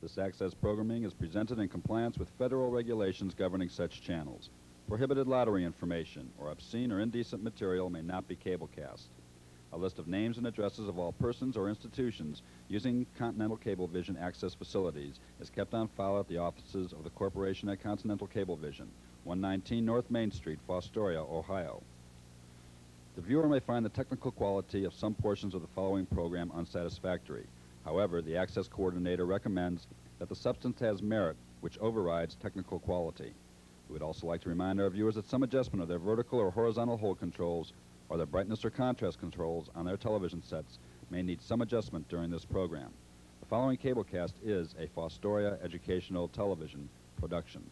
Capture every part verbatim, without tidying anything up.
This access programming is presented in compliance with federal regulations governing such channels. Prohibited lottery information or obscene or indecent material may not be cablecast. A list of names and addresses of all persons or institutions using Continental Cablevision access facilities is kept on file at the offices of the Corporation at Continental Cablevision, one nineteen North Main Street, Fostoria, Ohio. The viewer may find the technical quality of some portions of the following program unsatisfactory. However, the access coordinator recommends that the substance has merit, which overrides technical quality. We would also like to remind our viewers that some adjustment of their vertical or horizontal hold controls or their brightness or contrast controls on their television sets may need some adjustment during this program. The following cablecast is a Fostoria Educational Television production.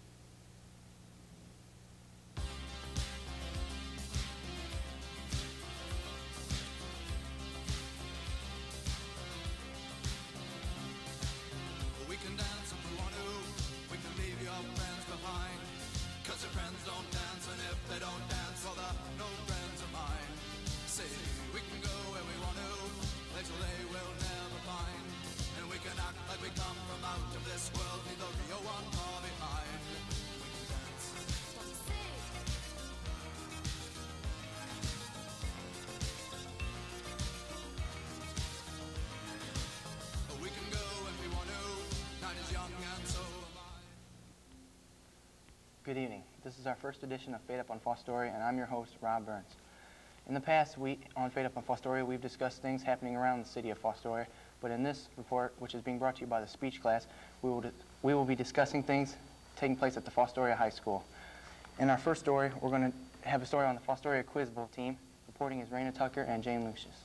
Good evening. This is our first edition of Fade Up on Fostoria, and I'm your host, Rob Burns. In the past week on Fade Up on Fostoria, we've discussed things happening around the city of Fostoria, but in this report, which is being brought to you by the speech class, we will, we will be discussing things taking place at the Fostoria High School. In our first story, we're going to have a story on the Fostoria Quiz Bowl team. Reporting is Raina Tucker and Jane Lucius.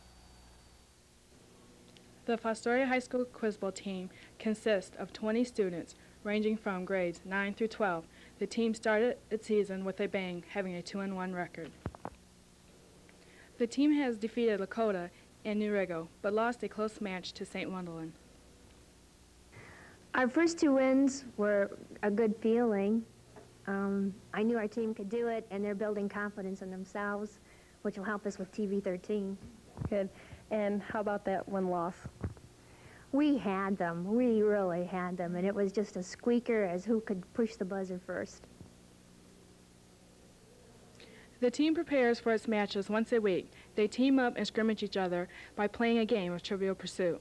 The Fostoria High School Quiz Bowl team consists of twenty students ranging from grades nine through twelve. The team started its season with a bang, having a two and one record. The team has defeated Lakota and Newrego, but lost a close match to Saint Wendelin. Our first two wins were a good feeling. Um, I knew our team could do it, and they're building confidence in themselves, which will help us with T V thirteen. Good. And how about that one loss? We had them. We really had them, and it was just a squeaker as who could push the buzzer first. The team prepares for its matches once a week. They team up and scrimmage each other by playing a game of Trivial Pursuit.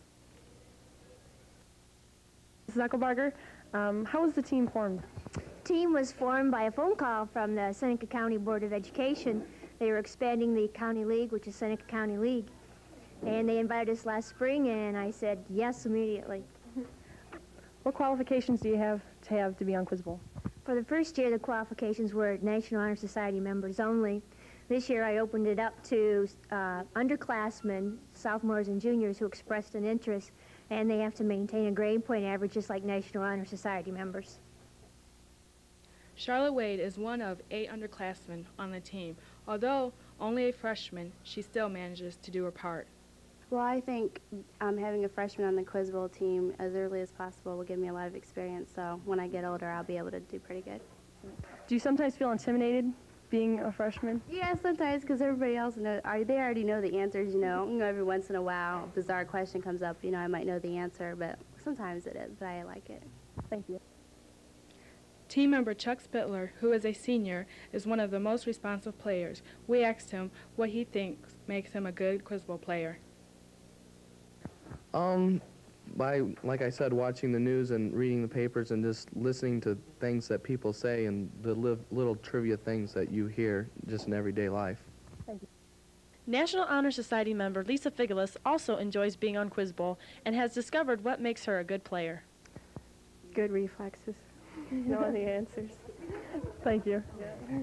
Missus Eckelbarger, um, how was the team formed? Team was formed by a phone call from the Seneca County Board of Education. They were expanding the county league, which is Seneca County League. And they invited us last spring, and I said yes immediately. What qualifications do you have to have to be on Quiz Bowl? For the first year, the qualifications were National Honor Society members only. This year, I opened it up to uh, underclassmen, sophomores and juniors who expressed an interest, and they have to maintain a grade point average just like National Honor Society members. Charlotte Wade is one of eight underclassmen on the team. Although only a freshman, she still manages to do her part. Well, I think um, having a freshman on the Quiz Bowl team as early as possible will give me a lot of experience, so when I get older, I'll be able to do pretty good. Do you sometimes feel intimidated being a freshman? Yeah, sometimes, because everybody else knows, they already know the answers, you know. You know, every once in a while, a bizarre question comes up, you know, I might know the answer, but sometimes it is, but I like it. Thank you. Team member Chuck Spittler, who is a senior, is one of the most responsive players. We asked him what he thinks makes him a good Quiz Bowl player. Um, by, like I said, watching the news and reading the papers and just listening to things that people say and the li little trivia things that you hear just in everyday life. Thank you. National Honor Society member Lisa Figelis also enjoys being on Quiz Bowl and has discovered what makes her a good player. Good reflexes. Know the answers. Thank you. Yeah.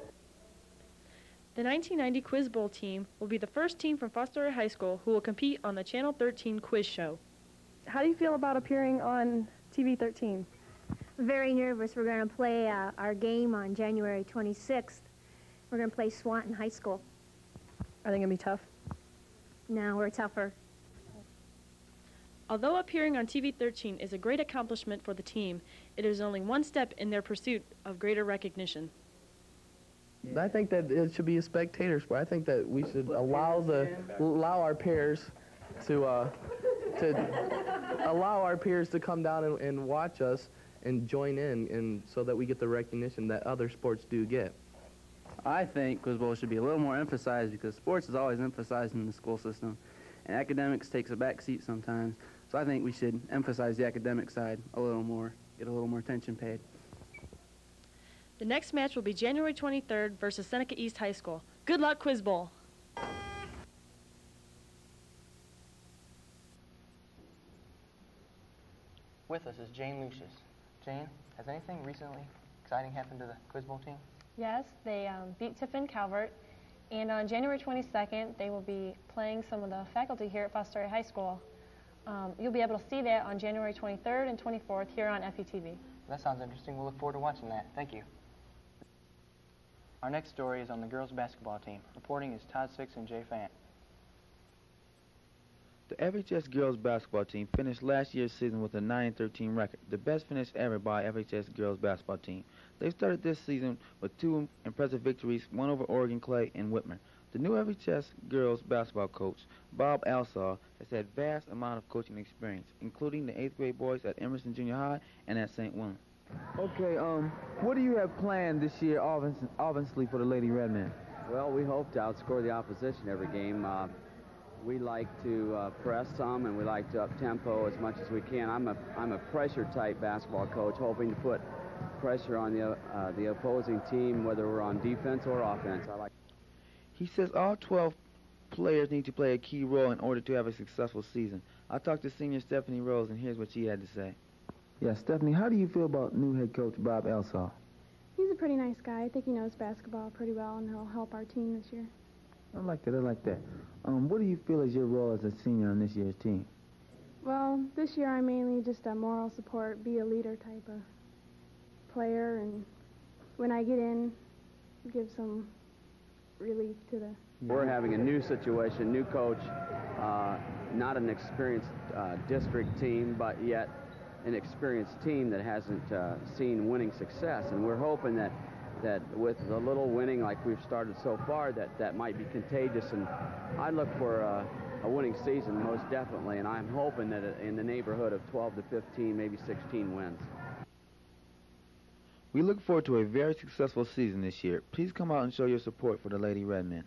The nineteen ninety Quiz Bowl team will be the first team from Fostoria High School who will compete on the Channel thirteen quiz show. How do you feel about appearing on T V thirteen? Very nervous. We're going to play uh, our game on January twenty-sixth. We're going to play Swanton High School. Are they going to be tough? No, we're tougher. Although appearing on T V thirteen is a great accomplishment for the team, it is only one step in their pursuit of greater recognition. I think that it should be a spectator sport. I think that we should allow the allow our pairs to uh, to allow our peers to come down and, and watch us and join in, and so that we get the recognition that other sports do get. I think quiz bowl should be a little more emphasized because sports is always emphasized in the school system, and academics takes a back seat sometimes. So I think we should emphasize the academic side a little more, get a little more attention paid. The next match will be January twenty-third versus Seneca East High School. Good luck, Quiz Bowl. With us is Jane Lucius. Jane, has anything recently exciting happened to the Quiz Bowl team? Yes, they um, beat Tiffin Calvert, and on January twenty-second, they will be playing some of the faculty here at Fostoria High School. Um, you'll be able to see that on January twenty-third and twenty-fourth here on F E T V. That sounds interesting. We'll look forward to watching that. Thank you. Our next story is on the girls basketball team. Reporting is Todd Six and Jay Fant. The F H S girls basketball team finished last year's season with a nine and thirteen record, the best finish ever by F H S girls basketball team. They started this season with two impressive victories, one over Oregon Clay and Whitmer. The new F H S girls basketball coach, Bob Alsaw, has had vast amount of coaching experience, including the eighth grade boys at Emerson Junior High and at Saint Willem. Okay, um, what do you have planned this year, obviously, for the Lady Redmen? Well, we hope to outscore the opposition every game. Uh, we like to uh, press some, and we like to up-tempo as much as we can. I'm a, I'm a pressure-type basketball coach, hoping to put pressure on the, uh, the opposing team, whether we're on defense or offense. I like. He says all twelve players need to play a key role in order to have a successful season. I talked to senior Stephanie Rose, and here's what she had to say. Yeah, Stephanie, how do you feel about new head coach Bob Alsaw? He's a pretty nice guy. I think he knows basketball pretty well, and he'll help our team this year. I like that, I like that. Um, what do you feel is your role as a senior on this year's team? Well, this year I'm mainly just a moral support, be a leader type of player, and when I get in, give some relief to the... We're having a new situation, new coach, uh, not an experienced uh, district team, but yet an experienced team that hasn't uh, seen winning success, and we're hoping that that with the little winning like we've started so far, that that might be contagious, and I look for uh, a winning season most definitely, and I'm hoping that in the neighborhood of twelve to fifteen, maybe sixteen wins. We look forward to a very successful season this year. Please come out and show your support for the Lady Redmen.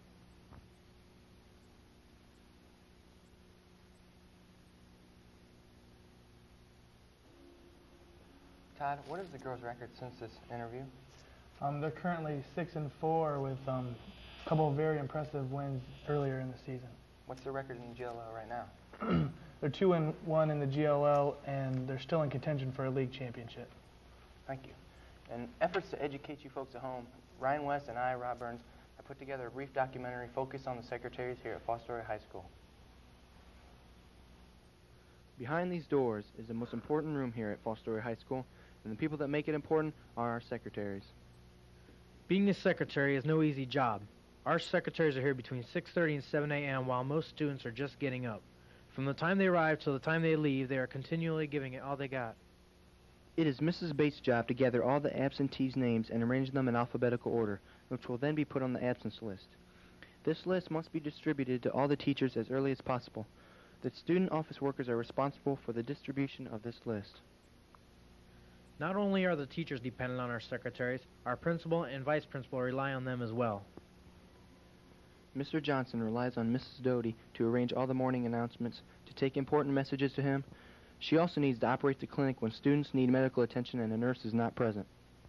Todd, what is the girls' record since this interview? Um, they're currently six and four with um, a couple of very impressive wins earlier in the season. What's the record in the G L L right now? They're two and one in the G L L, and they're still in contention for a league championship. Thank you. In efforts to educate you folks at home, Ryan West and I, Rob Burns, have put together a brief documentary focused on the secretaries here at Fostoria High School. Behind these doors is the most important room here at Fostoria High School, and the people that make it important are our secretaries. Being a secretary is no easy job. Our secretaries are here between six thirty and seven A M while most students are just getting up. From the time they arrive till the time they leave, they are continually giving it all they got. It is Missus Bates' job to gather all the absentees' names and arrange them in alphabetical order, which will then be put on the absence list. This list must be distributed to all the teachers as early as possible. The student office workers are responsible for the distribution of this list. Not only are the teachers dependent on our secretaries, our principal and vice principal rely on them as well. Mister Johnson relies on Missus Doty to arrange all the morning announcements, to take important messages to him. She also needs to operate the clinic when students need medical attention and a nurse is not present.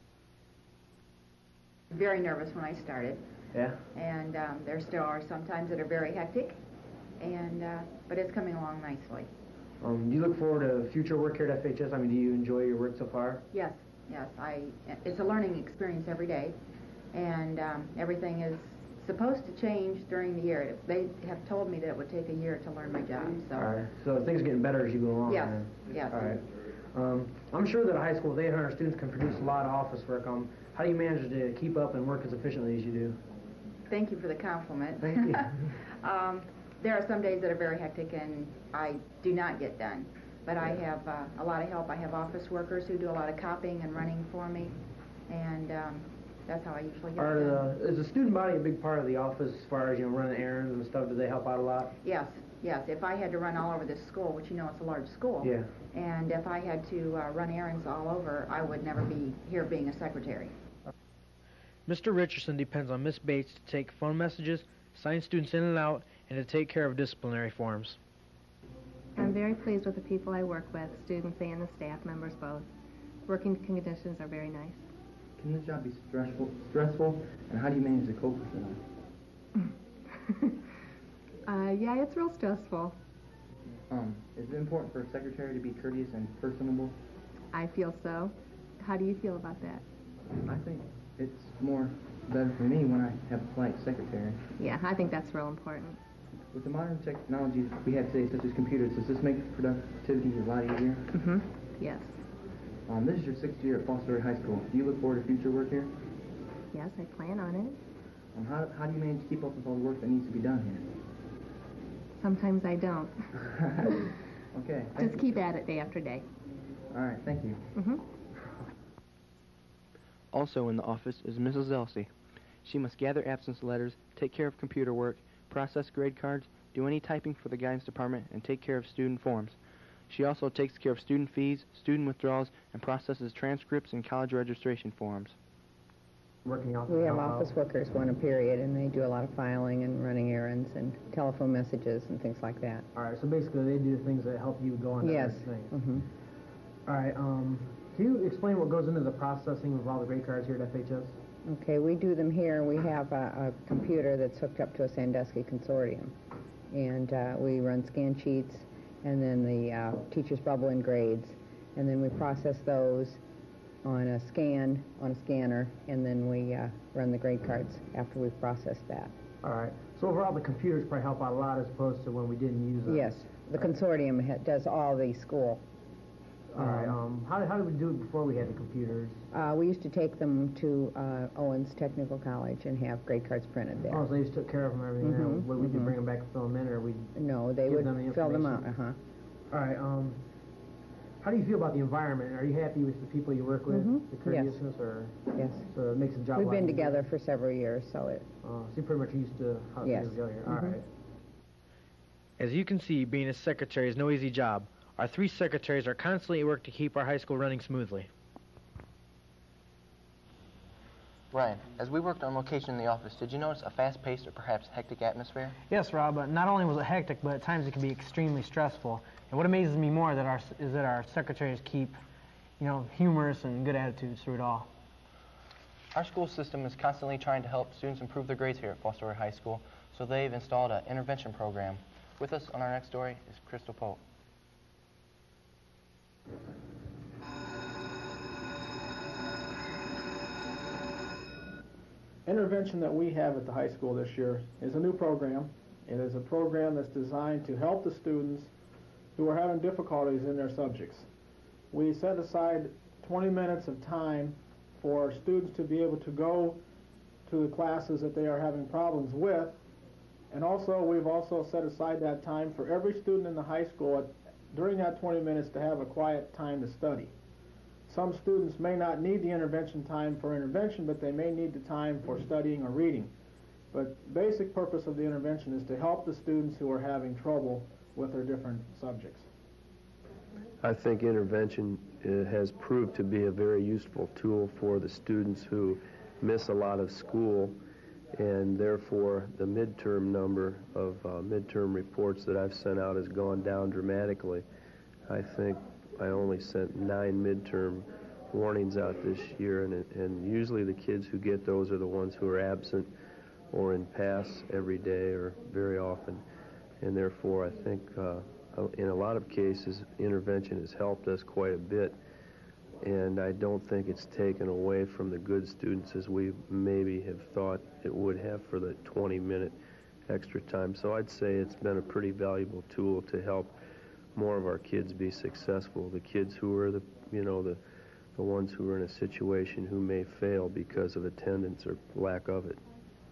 Very nervous when I started. Yeah? And um, there still are some times that are very hectic, and uh, but it's coming along nicely. Um, do you look forward to future work here at F H S? I mean, do you enjoy your work so far? Yes, yes. I. It's a learning experience every day, and um, everything is supposed to change during the year. They have told me that it would take a year to learn my job. So. All right. So things are getting better as you go along. Yes. Then. Yes. All right. Um, I'm sure that a high school with eight hundred students can produce a lot of office work. Um, how do you manage to keep up and work as efficiently as you do? Thank you for the compliment. Thank you. um, there are some days that are very hectic and I do not get done. But I have uh, a lot of help. I have office workers who do a lot of copying and running for me. And um, that's how I usually get Are it done. the, is the student body a big part of the office as far as, you know, running errands and stuff? Do they help out a lot? Yes, Yes, if I had to run all over this school, which you know it's a large school, Yeah. and if I had to uh, run errands all over, I would never be here being a secretary. Mister Richardson depends on Miss Bates to take phone messages, sign students in and out, and to take care of disciplinary forms. I'm very pleased with the people I work with, students and the staff members both. Working conditions are very nice. Can this job be stressful, stressful, and how do you manage to cope with it? Uh, yeah, it's real stressful. Um, is it important for a secretary to be courteous and personable? I feel so. How do you feel about that? I think it's more better for me when I have a polite secretary. Yeah, I think that's real important. With the modern technologies we have today, such as computers, does this make productivity a lot easier? Mm-hmm. Yes. Um, this is your sixth year at Fostoria High School. Do you look forward to future work here? Yes, I plan on it. Um, how, how do you manage to keep up with all the work that needs to be done here? Sometimes I don't. Okay. Just keep at it day after day. All right, thank you. Mm-hmm. Also in the office is Missus Elsie. She must gather absence letters, take care of computer work, process grade cards, do any typing for the guidance department, and take care of student forms. She also takes care of student fees, student withdrawals, and processes transcripts and college registration forms. Working out. We have office workers run a period, and they do a lot of filing and running errands and telephone messages and things like that. All right, so basically they do things that help you go on to Yes. other things. Mm-hmm. All right, um, can you explain what goes into the processing of all the grade cards here at F H S? Okay, we do them here. We have a, a computer that's hooked up to a Sandusky consortium, and uh, we run scan sheets, and then the uh, teachers bubble in grades, and then we process those on a scan, on a scanner, and then we uh, run the grade cards after we've processed that. All right, so overall the computers probably help out a lot as opposed to when we didn't use them. Yes, the consortium ha does all the school. All right, um, how, how did we do it before we had the computers? Uh, we used to take them to uh, Owens Technical College and have grade cards printed there. Oh, so they just took care of them and everything. Mhm, there. Would we mhm. just bring them back and fill them in, or we? No, they give would them the fill them out. information? Uh-huh. All right. Um, how do you feel about the environment? Are you happy with the people you work with? Mhm, The yes. courteousness, or Yes. so it makes the job. a We've lot been easier? together for several years, so it. Uh, so you're pretty much used to how Yes. things go here. All Mhm. right. As you can see, being a secretary is no easy job. Our three secretaries are constantly at work to keep our high school running smoothly. Ryan, as we worked on location in the office, did you notice a fast-paced or perhaps hectic atmosphere? Yes, Rob, but not only was it hectic, but at times it can be extremely stressful. And what amazes me more that our, is that our secretaries keep, you know, humorous and good attitudes through it all. Our school system is constantly trying to help students improve their grades here at Fostoria High School, so they've installed an intervention program. With us on our next story is Crystal Pope. Intervention that we have at the high school this year is a new program. It is a program that's designed to help the students who are having difficulties in their subjects. We set aside twenty minutes of time for students to be able to go to the classes that they are having problems with, and also we've also set aside that time for every student in the high school at, during that twenty minutes to have a quiet time to study. Some students may not need the intervention time for intervention, but they may need the time for studying or reading. But the basic purpose of the intervention is to help the students who are having trouble with their different subjects. I think intervention uh, has proved to be a very useful tool for the students who miss a lot of school, and therefore the midterm number of uh, midterm reports that I've sent out has gone down dramatically. I think I only sent nine midterm warnings out this year, and, and usually the kids who get those are the ones who are absent or in pass every day or very often, and therefore I think uh, in a lot of cases intervention has helped us quite a bit, and I don't think it's taken away from the good students as we maybe have thought it would have for the twenty minute extra time. So I'd say it's been a pretty valuable tool to help more of our kids be successful. The kids who are the, you know, the, the ones who are in a situation who may fail because of attendance or lack of it.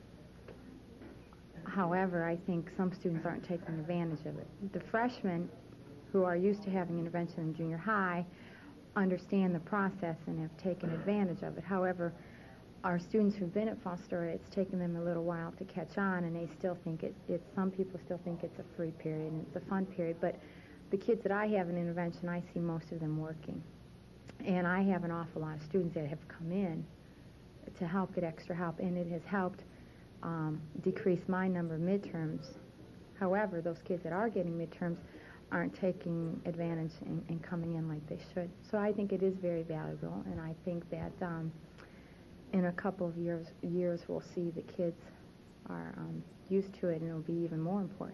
However, I think some students aren't taking advantage of it. The freshmen who are used to having intervention in junior high understand the process and have taken advantage of it. However, our students who've been at Fostoria, it's taken them a little while to catch on, and they still think it, it's, some people still think it's a free period and it's a fun period, but the kids that I have in intervention, I see most of them working. And I have an awful lot of students that have come in to help get extra help, and it has helped um, decrease my number of midterms. However, those kids that are getting midterms aren't taking advantage and, and coming in like they should. So I think it is very valuable, and I think that um, in a couple of years, years we'll see the kids are um, used to it, and it'll be even more important.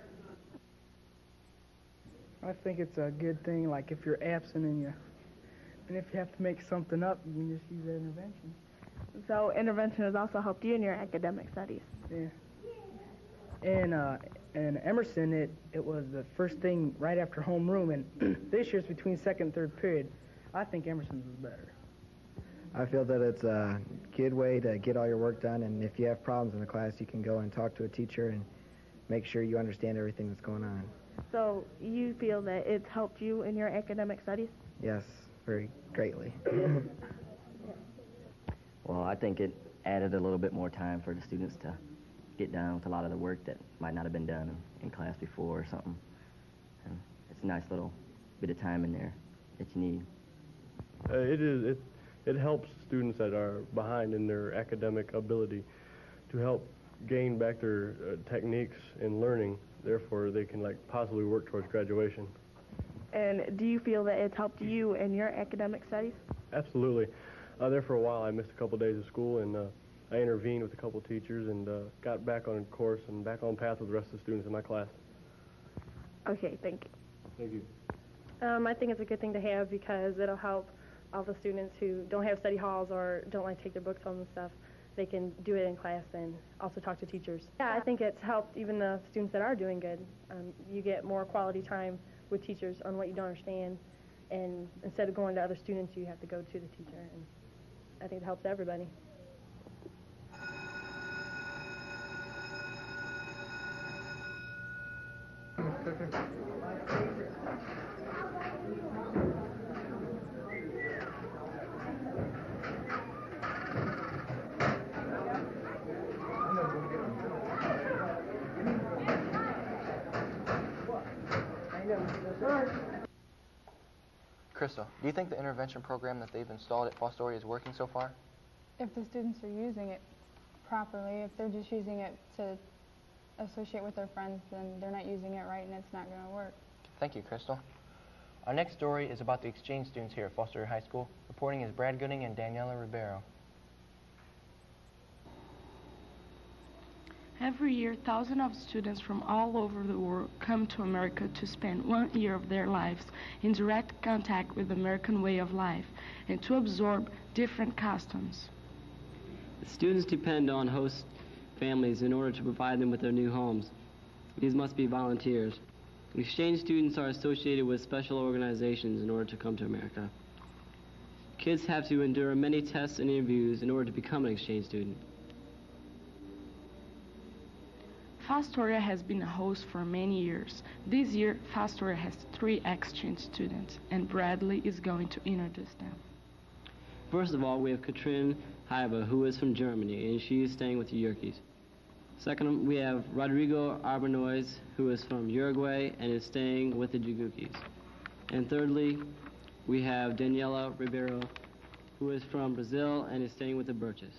I think it's a good thing, like if you're absent and you, and if you have to make something up, you can just use that intervention. So intervention has also helped you in your academic studies. Yeah. And uh, and Emerson, it it was the first thing right after homeroom, and this year's between second and third period. I think Emerson's was better. I feel that it's a good way to get all your work done, and if you have problems in the class, you can go and talk to a teacher and make sure you understand everything that's going on. So you feel that it's helped you in your academic studies? Yes, very greatly. Well, I think it added a little bit more time for the students to get down with a lot of the work that might not have been done in class before or something. And it's a nice little bit of time in there that you need. Uh, it is. It, it helps students that are behind in their academic ability to help gain back their uh, techniques in learning. Therefore, they can like possibly work towards graduation. And do you feel that it's helped you in your academic studies? Absolutely. Uh, there for a while, I missed a couple days of school, and uh, I intervened with a couple teachers and uh, got back on course and back on path with the rest of the students in my class. Okay, thank you. Thank you. Um, I think it's a good thing to have because it'll help all the students who don't have study halls or don't like to take their books home and stuff. They can do it in class and also talk to teachers. Yeah, I think it's helped even the students that are doing good. Um, you get more quality time with teachers on what you don't understand, and instead of going to other students, you have to go to the teacher, and I think it helps everybody. Crystal, do you think the intervention program that they've installed at Fostoria is working so far? If the students are using it properly, if they're just using it to associate with their friends, then they're not using it right and it's not going to work. Thank you, Crystal. Our next story is about the exchange students here at Fostoria High School. Reporting is Brad Gooding and Daniela Ribeiro. Every year, thousands of students from all over the world come to America to spend one year of their lives in direct contact with the American way of life and to absorb different customs. Students depend on host families in order to provide them with their new homes. These must be volunteers. Exchange students are associated with special organizations in order to come to America. Kids have to endure many tests and interviews in order to become an exchange student. Fostoria has been a host for many years. This year, Fostoria has three exchange students, and Bradley is going to introduce them. First of all, we have Katrin Haiba, who is from Germany, and she is staying with the Yerkes. Second, we have Rodrigo Arbanois, who is from Uruguay and is staying with the Jugukis. And thirdly, we have Daniela Ribeiro, who is from Brazil and is staying with the Birches.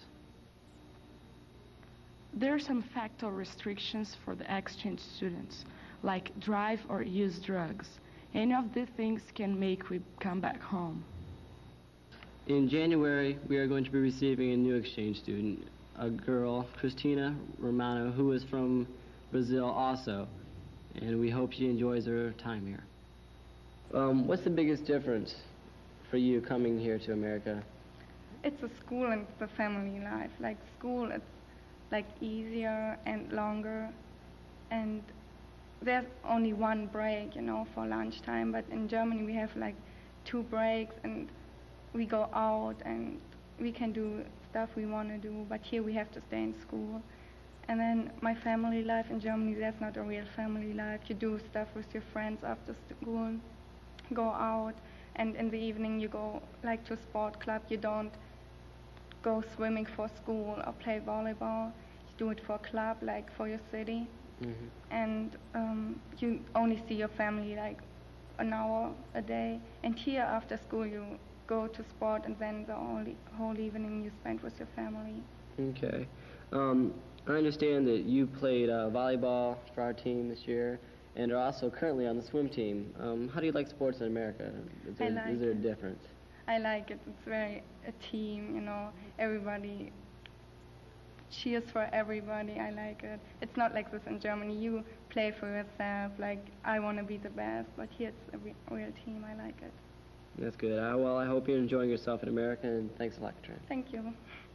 There are some factual restrictions for the exchange students, like drive or use drugs. Any of these things can make we come back home. In January, we are going to be receiving a new exchange student, a girl, Cristina Romano, who is from Brazil also, and we hope she enjoys her time here. Um, what's the biggest difference for you coming here to America? It's the school and the family life. Like school, it's like easier and longer, and there's only one break, you know, for lunchtime, but in Germany we have like two breaks and we go out and we can do stuff we want to do, but here we have to stay in school. And then my family life in Germany, that's not a real family life. You do stuff with your friends after school, go out, and in the evening you go like to a sport club. You don't go swimming for school or play volleyball. You do it for a club, like for your city. Mm-hmm. And um, you only see your family like an hour a day. And here after school you go to sport, and then the only whole evening you spend with your family. Okay. Um, I understand that you played uh, volleyball for our team this year and are also currently on the swim team. Um, how do you like sports in America? Is there, I like is there a it. difference? I like it. It's very a team, you know. Everybody cheers for everybody. I like it. It's not like this in Germany. You play for yourself, like, I want to be the best. But here it's a re- real team. I like it. That's good. Uh, well, I hope you're enjoying yourself in America, and thanks a lot, Katrin. Thank you.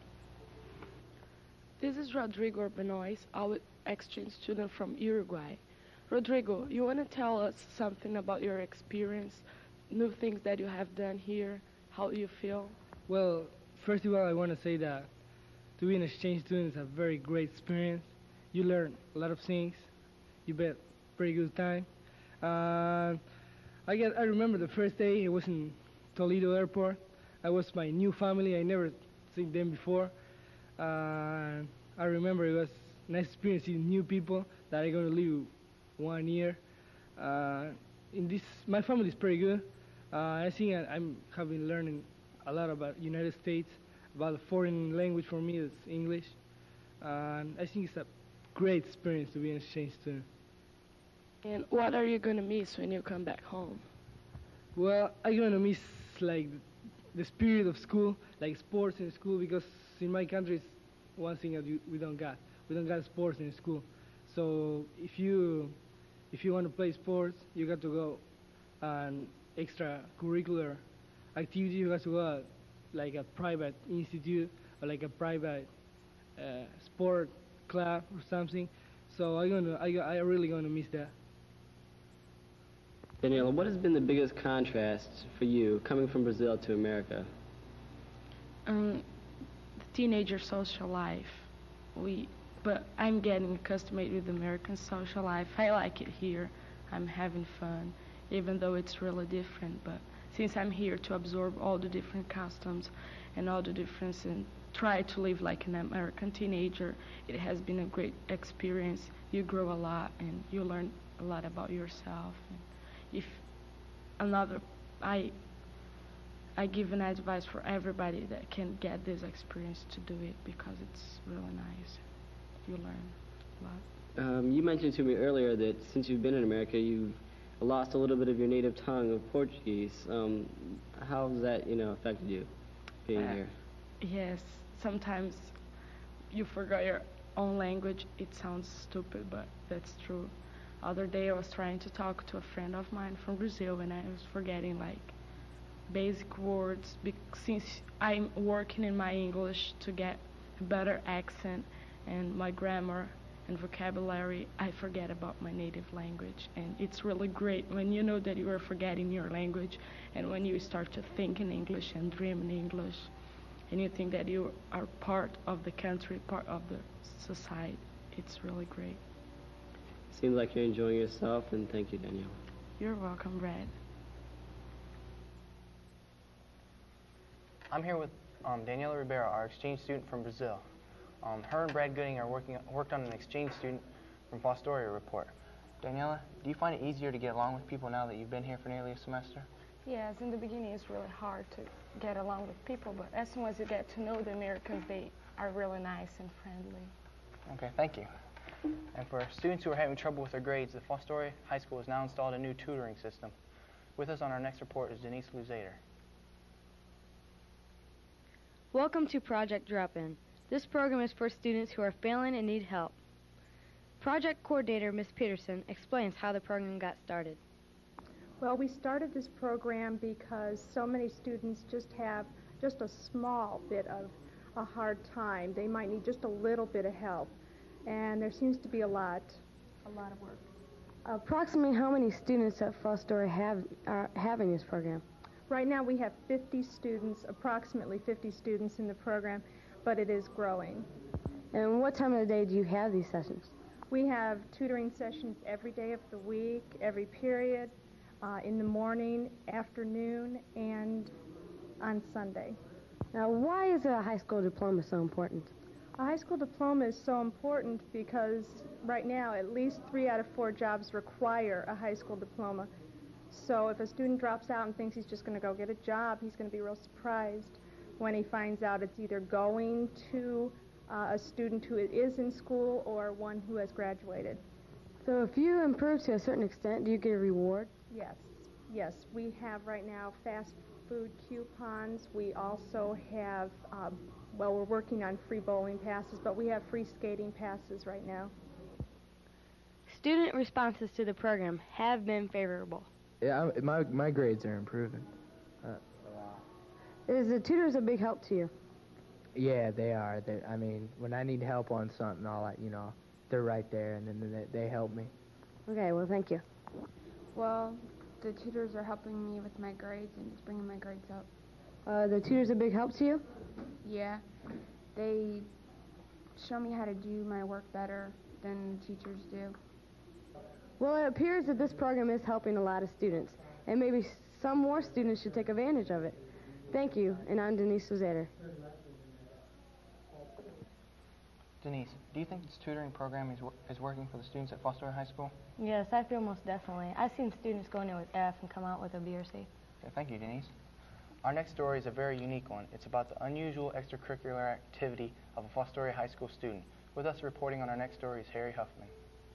This is Rodrigo Benoist, our exchange student from Uruguay. Rodrigo, you want to tell us something about your experience, new things that you have done here, how you feel? Well, first of all, I want to say that to be an exchange student is a very great experience. You learn a lot of things. You bet pretty good time. Uh, I get. I remember the first day I was in Toledo Airport. I was my new family. I never seen them before. Uh, I remember it was a nice experience seeing new people that I'm going to live one year. Uh, in this, my family is pretty good. Uh, I think I, I'm have been learning a lot about United States, about a foreign language for me, it's English. Uh, and I think it's a great experience to be an exchange student. And what are you going to miss when you come back home? Well, I'm going to miss like the spirit of school, like sports in school, because in my country it's one thing that you, we don't got. We don't got sports in school. So if you if you want to play sports, you got to go an extracurricular activity. You got to go like a private institute or like a private uh, sport club or something. So I'm gonna I I really gonna miss that. Daniela, what has been the biggest contrast for you coming from Brazil to America? Um, the teenager social life. We, but I'm getting accustomed with American social life. I like it here. I'm having fun, even though it's really different. But since I'm here to absorb all the different customs and all the difference and try to live like an American teenager, it has been a great experience. You grow a lot and you learn a lot about yourself. And if another, I, I give an advice for everybody that can get this experience to do it because it's really nice. You learn a lot. Um, you mentioned to me earlier that since you've been in America, you've lost a little bit of your native tongue of Portuguese. Um, how has that, you know, affected you being Uh, here? Yes, sometimes you forgot your own language. It sounds stupid, but that's true. Other day I was trying to talk to a friend of mine from Brazil and I was forgetting like basic words bec- since I'm working in my English to get a better accent and my grammar and vocabulary, I forget about my native language. And it's really great when you know that you are forgetting your language and when you start to think in English and dream in English and you think that you are part of the country, part of the society. It's really great. Seems like you're enjoying yourself, and thank you, Danielle. You're welcome, Brad. I'm here with um, Daniela Ribeiro, our exchange student from Brazil. Um, her and Brad Gooding are working worked on an exchange student from Fostoria report. Daniela, do you find it easier to get along with people now that you've been here for nearly a semester? Yes, in the beginning it's really hard to get along with people, but as soon as you get to know the Americans, they are really nice and friendly. Okay, thank you. And for students who are having trouble with their grades, the Fostoria High School has now installed a new tutoring system. With us on our next report is Denise Luzader. Welcome to Project Drop-In. This program is for students who are failing and need help. Project Coordinator Miz Peterson explains how the program got started. Well, we started this program because so many students just have just a small bit of a hard time. They might need just a little bit of help. And there seems to be a lot, a lot of work. Approximately how many students at Fostoria have are having this program? Right now we have fifty students, approximately fifty students in the program, but it is growing. And what time of the day do you have these sessions? We have tutoring sessions every day of the week, every period, uh, in the morning, afternoon, and on Sunday. Now, why is a high school diploma so important? A high school diploma is so important because right now at least three out of four jobs require a high school diploma. So if a student drops out and thinks he's just going to go get a job, he's going to be real surprised when he finds out it's either going to uh, a student who is in school or one who has graduated. So if you improve to a certain extent, do you get a reward? Yes. Yes, we have right now fast food coupons. We also have, um, well, we're working on free bowling passes, but we have free skating passes right now. Student responses to the program have been favorable. Yeah, I, my, my grades are improving. Uh, Is the tutors a big help to you? yeah, they are. They, I mean, when I need help on something, I'll, like, you know, they're right there, and then they, they help me. Okay, well, thank you. Well, the tutors are helping me with my grades and it's bringing my grades up. Uh, the tutors a big help to you? Yeah, they show me how to do my work better than teachers do. Well, it appears that this program is helping a lot of students, and maybe some more students should take advantage of it. Thank you, and I'm Denise Suzater. Denise, do you think this tutoring program is, wor is working for the students at Fostoria High School? Yes, I feel most definitely. I've seen students go in there with F and come out with a B or C. Okay, thank you, Denise. Our next story is a very unique one. It's about the unusual extracurricular activity of a Fostoria High School student. With us reporting on our next story is Harry Huffman.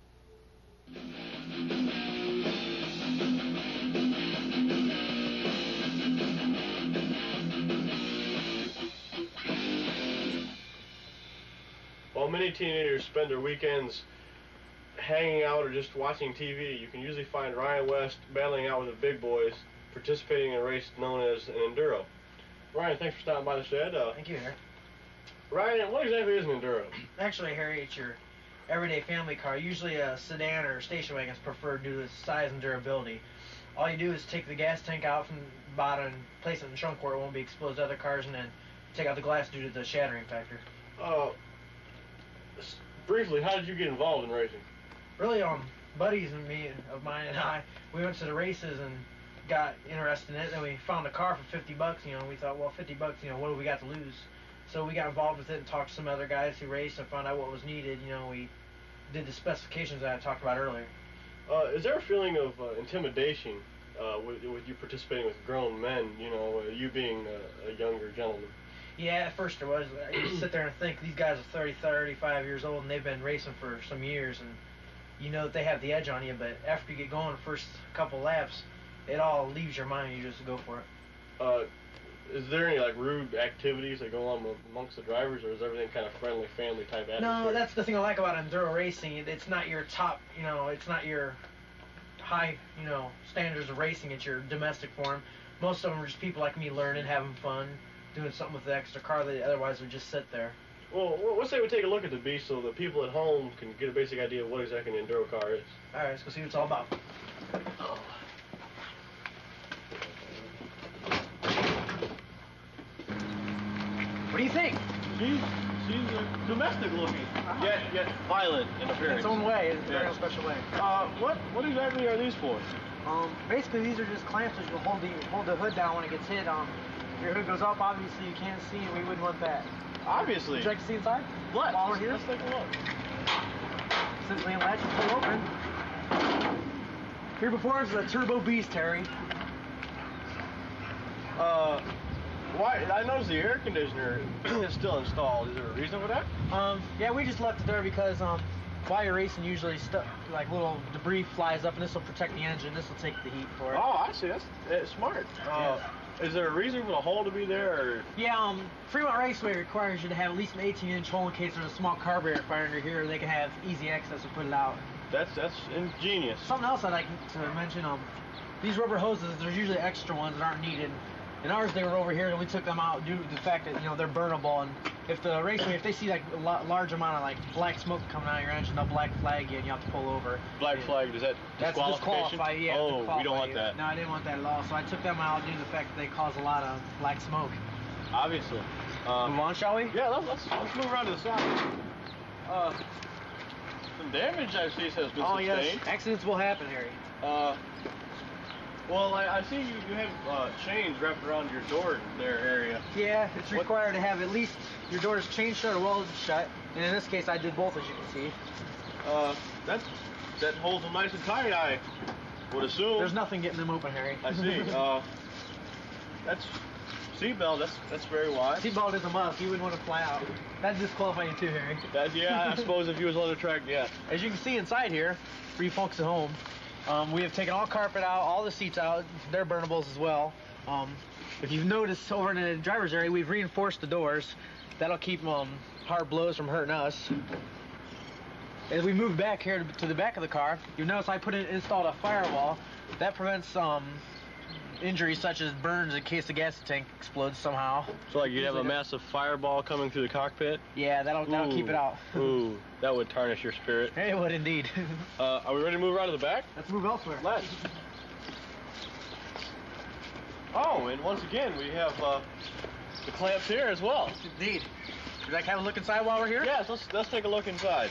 While many teenagers spend their weekends hanging out or just watching T V, you can usually find Ryan West battling out with the big boys, participating in a race known as an enduro. Ryan, thanks for stopping by the shed. Uh, Thank you, Harry. Ryan, what exactly is an enduro? Actually, Harry, it's your everyday family car. Usually a sedan or station wagon is preferred due to its size and durability. All you do is take the gas tank out from the bottom and place it in the trunk where it won't be exposed to other cars, and then take out the glass due to the shattering factor. Uh, briefly, how did you get involved in racing? Really, um, buddies and me, of mine and I, we went to the races and got interested in it. Then we found a car for fifty bucks. You know, we thought, well, fifty bucks. You know, what do we got to lose? So we got involved with it and talked to some other guys who raced and found out what was needed. You know, we did the specifications that I talked about earlier. Uh, is there a feeling of uh, intimidation uh, with, with you participating with grown men? You know, uh, you being uh, a younger gentleman. Yeah, at first there was. I used to sit there and think, these guys are thirty, thirty-five years old and they've been racing for some years, and you know that they have the edge on you, but after you get going the first couple laps, it all leaves your mind, you just go for it. Uh, is there any like rude activities that go on amongst the drivers, or is everything kind of friendly, family type atmosphere? No, that's the thing I like about enduro racing. It's not your top, you know, it's not your high, you know, standards of racing. It's your domestic form. Most of them are just people like me learning, having fun, doing something with the extra car that otherwise would just sit there. Well, let's say we take a look at the beast so the people at home can get a basic idea of what exactly an enduro car is. All right, let's go see what it's all about. Oh. What do you think? She's, she's uh, domestic looking, yet, yet violent in appearance. Its own way, it's a yeah. very special way. Uh, what, what exactly are these for? Um, basically these are just clamps that will hold the, hold the hood down when it gets hit. Um, if your hood goes up, obviously you can't see, and we wouldn't want that. Obviously. Would you like to see inside? What? While we're here? Let's take a look. Simply latch is pull open. Here before us is a Turbo Beast, Harry. Uh, why? I noticed the air conditioner is still installed. Is there a reason for that? Um, yeah, we just left it there because um, while you're racing, usually stuff like little debris flies up, and this will protect the engine. This will take the heat for it. Oh, I see. That's, that's smart. Uh, yeah. Is there a reason for the hole to be there? Or? Yeah, um, Fremont Raceway requires you to have at least an eighteen inch hole in case there's a small carburetor fire under here. They can have easy access to put it out. That's that's ingenious. Something else I'd like to mention, um, these rubber hoses, there's usually extra ones that aren't needed. In ours, they were over here, and we took them out due to the fact that, you know, they're burnable. And if the raceway, if they see like a large amount of like black smoke coming out of your engine, they'll black flag you, and you have to pull over. Black yeah. flag, does that That's disqualification? disqualify, yeah. Oh, disqualify we don't want you. that. No, I didn't want that at all. So I took them out due to the fact that they cause a lot of black smoke. Obviously. Uh, move on, shall we? Yeah, let's, let's let's move around to the side. Uh, some damage I see has been oh, sustained. Yes. Accidents will happen, Harry. Uh, Well, I, I see you, you have uh, chains wrapped around your door there area. Yeah, it's required to have at least your doors chain shut or welded shut. And in this case, I did both, as you can see. Uh, that, that holds them nice and tight, I would assume. There's nothing getting them open, Harry. I see. uh, that's seatbelt. That's that's very wise. Seatbelt is a must. You wouldn't want to fly out. That'd disqualify you too, Harry. That, yeah, I suppose if you was on the track, yeah. As you can see inside here, for you folks at home, um, we have taken all carpet out, all the seats out. They're burnables as well. Um, if you've noticed over in the driver's area, we've reinforced the doors. That'll keep um, hard blows from hurting us. As we move back here to, to the back of the car, you'll notice I put in installed a firewall. That prevents um, injuries such as burns in case the gas tank explodes somehow. So like you'd have a massive fireball coming through the cockpit? Yeah, that'll, that'll keep it out. Ooh, that would tarnish your spirit. It would indeed. uh, are we ready to move around to the back? Let's move elsewhere. Let's. Oh, and once again, we have uh, the clamps here as well. Indeed. Would you like to have a look inside while we're here? Yes, let's, let's take a look inside.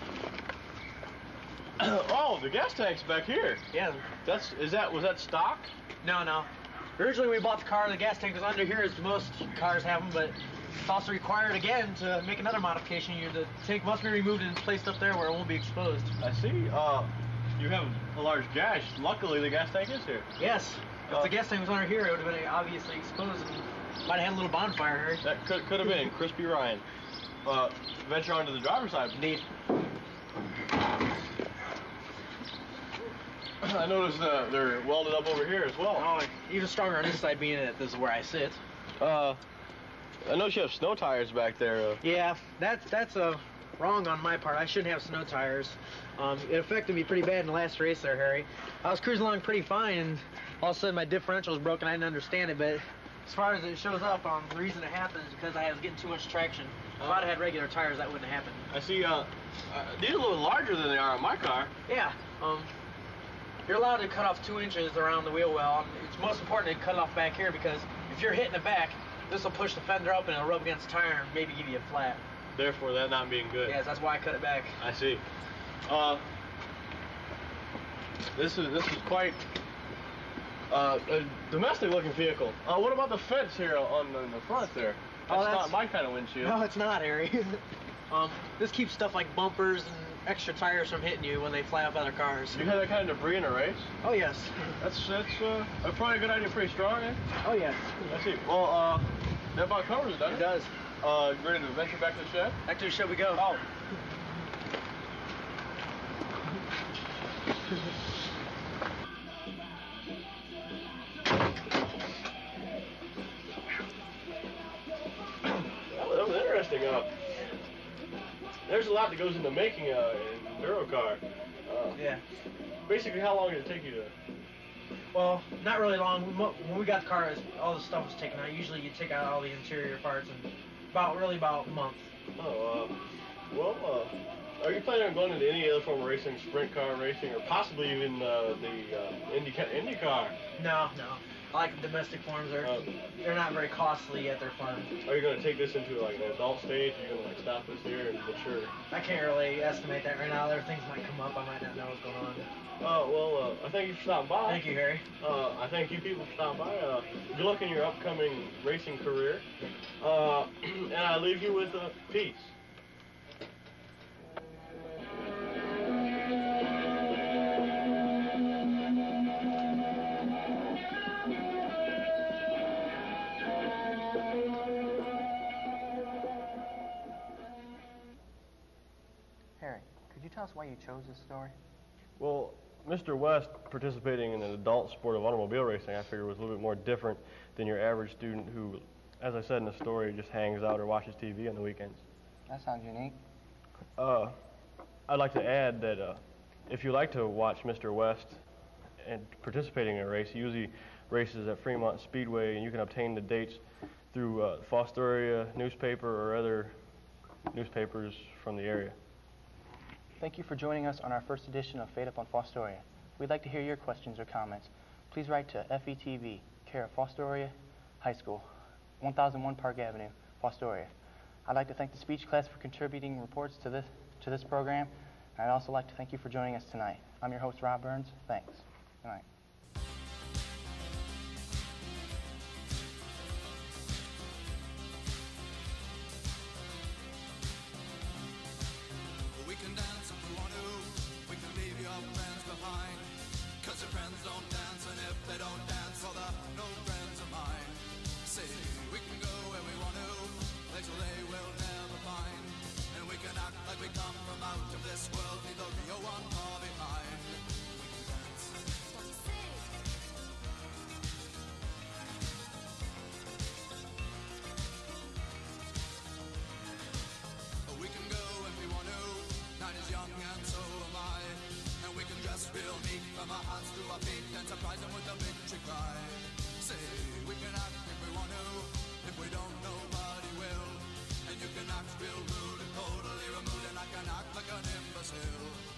Oh, the gas tank's back here. Yeah. That's, is that, was that stock? No, no. Originally we bought the car, the gas tank was under here as most cars have them, but it's also required again to make another modification. You, the tank must be removed and placed up there where it won't be exposed. I see. Uh, you have a large gash. Luckily the gas tank is here. Yes. If uh, the gas tank was under here, it would have been obviously exposed and might have had a little bonfire here. That could, could have been. Crispy Ryan. Uh, venture onto the driver's side. Indeed. I noticed uh, they're welded up over here as well. Oh, even stronger on this side, being that this is where I sit. Uh, I noticed you have snow tires back there. Uh. Yeah, that's that's uh, wrong on my part. I shouldn't have snow tires. Um, it affected me pretty bad in the last race there, Harry. I was cruising along pretty fine, and all of a sudden my differential was broken. I didn't understand it, but as far as it shows up, um, the reason it happened is because I was getting too much traction. If I'd have had regular tires, that wouldn't have happened. I see. Uh, uh, these are a little larger than they are on my car. Yeah. Um. You're allowed to cut off two inches around the wheel well. And it's most important to cut it off back here because if you're hitting the back, this will push the fender up and it'll rub against the tire and maybe give you a flat. Therefore, that not being good. Yes, that's why I cut it back. I see. Uh, this is this is quite uh, a domestic-looking vehicle. Uh, what about the fence here on the, on the front there? That's, oh, that's not my kind of windshield. No, it's not, Harry. um, this keeps stuff like bumpers and extra tires from hitting you when they fly off other cars. You had that kind of debris in a race? Oh, yes. That's that's uh, that's probably a good idea. Pretty strong, eh? Oh, yes. I see. Well, uh, that about covers it, doesn't it? It does. Uh, ready to venture back to the shed? Back to the shed we go. Oh. That was interesting. Uh, there's a lot that goes into making a enduro car. Uh, yeah. Basically, how long did it take you to? Well, not really long. When we got the car, all the stuff was taken out. Usually, you take out all the interior parts in about really about a month. Oh, uh, well, uh, are you planning on going into any other form of racing, sprint car racing, or possibly even uh, the uh, Indy IndyCar? No, no. I like the domestic forms. They're, uh, they're not very costly, yet they're fun. Are you going to take this into like an adult stage? Are you going to like stop this here and mature? I can't really estimate that right now. There things might come up. I might not know what's going on. Uh, well, uh, I thank you for stopping by. Thank you, Harry. Uh, I thank you people for stopping by. Uh, good luck in your upcoming racing career. Uh, and I leave you with uh, peace. Harry, could you tell us why you chose this story? Well, Mister West participating in an adult sport of automobile racing, I figured was a little bit more different than your average student who, as I said in the story, just hangs out or watches T V on the weekends. That sounds unique. Uh, I'd like to add that uh, if you like to watch Mister West and participating in a race, he usually races at Fremont Speedway, and you can obtain the dates through uh, Fostoria newspaper or other newspapers from the area. Thank you for joining us on our first edition of Fade Up on Fostoria. We'd like to hear your questions or comments. Please write to F E T V, care of Fostoria High School, one thousand one Park Avenue, Fostoria. I'd like to thank the speech class for contributing reports to this, to this program, and I'd also like to thank you for joining us tonight. I'm your host, Rob Burns. Thanks. Good night. We can dress real neat from our hearts to our feet and surprise them with a victory cry. Say, we can act if we want to, if we don't, nobody will. And you can act real rude and totally removed, and I can act like an imbecile.